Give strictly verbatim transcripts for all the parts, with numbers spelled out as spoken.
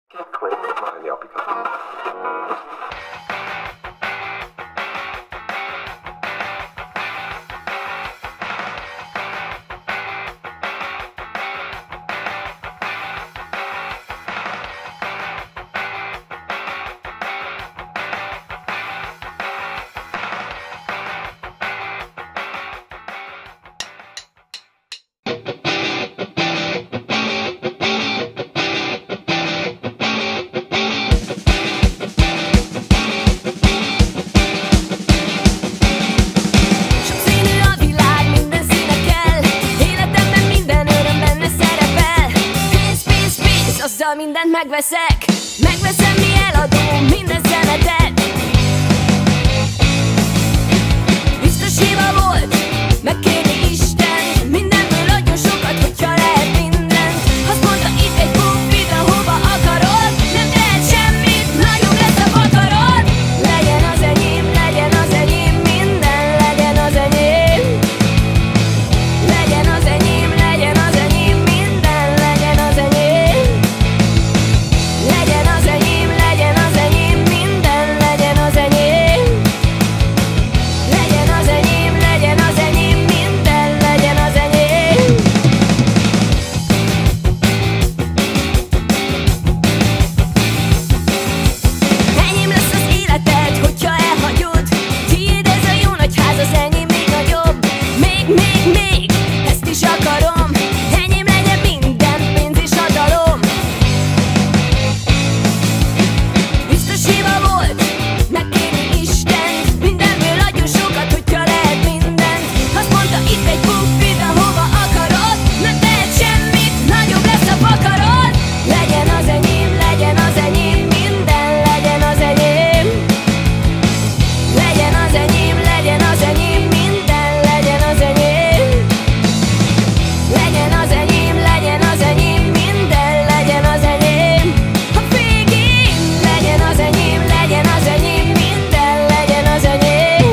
Sokszínű a világ, minden színe kell. Életemben minden, öröm, benne szerepel. Pénz, pénz, pénz, azzal mindent megveszek. Megveszem, mi eladó, minden szemetet. Biztosíva volt, megkérni Isten, mindenből adjon sokat, hogyha lehet mindent. Azt mondta, itt egy pump, vidd ahova akarod. Nem tehet semmit, nagyobb lesz a vakarod. Legyen az enyém, legyen az enyém, minden legyen az enyém. Legyen az enyém, legyen az enyém, minden legyen az enyém. Legyen az enyém, legyen az enyém, minden legyen az enyém. Legyen az enyém, legyen az enyém, minden legyen az enyém. Enyém lesz az életed, hogyha elhagyod. Tiéd ez a jó nagy ház, az enyém még nagyobb. Még, még, még, ezt is akarom. Enyém legyen minden, pénz és hatalom. Biztosíva volt, megkérni Isten, mindenből adjon sokat, hogyha lehet mindent. Azt mondta, itt egy pump, vidd ahova akarod. Nem tehet semmit, nagyobb lesz a vakarod. Legyen az enyém, legyen az enyém, minden legyen az enyém. Legyen az enyém, legyen az enyém, minden legyen az enyém. Legyen az enyém, legyen az enyém, minden legyen az enyém. A végén legyen az enyém, legyen az enyém, minden legyen az enyém.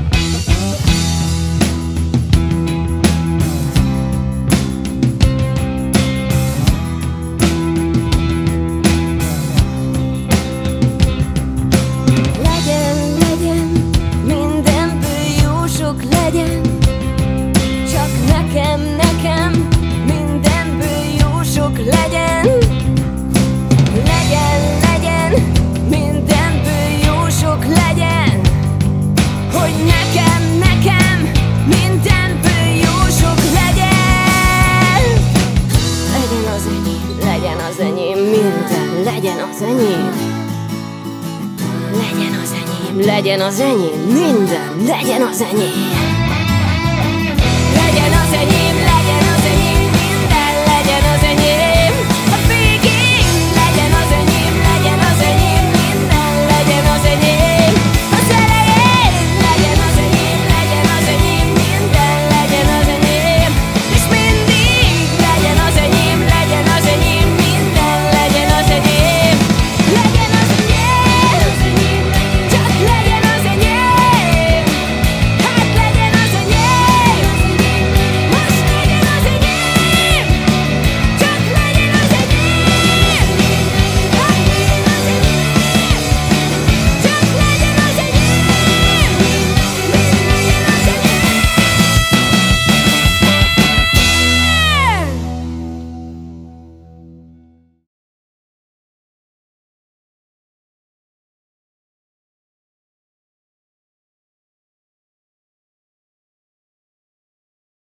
Legyen, legyen, mindenből jó sok legyen. Csak nekem, nekem, mindenből jó sok legyen. Legyen, legyen, mindenből jó sok legyen. Hogy nekem, nekem, mindenből jó sok legyen. Legyen az enyém, legyen az enyém, minden legyen az enyém. Legyen az enyém, legyen az enyém, minden legyen az enyém. Legyen az enyém,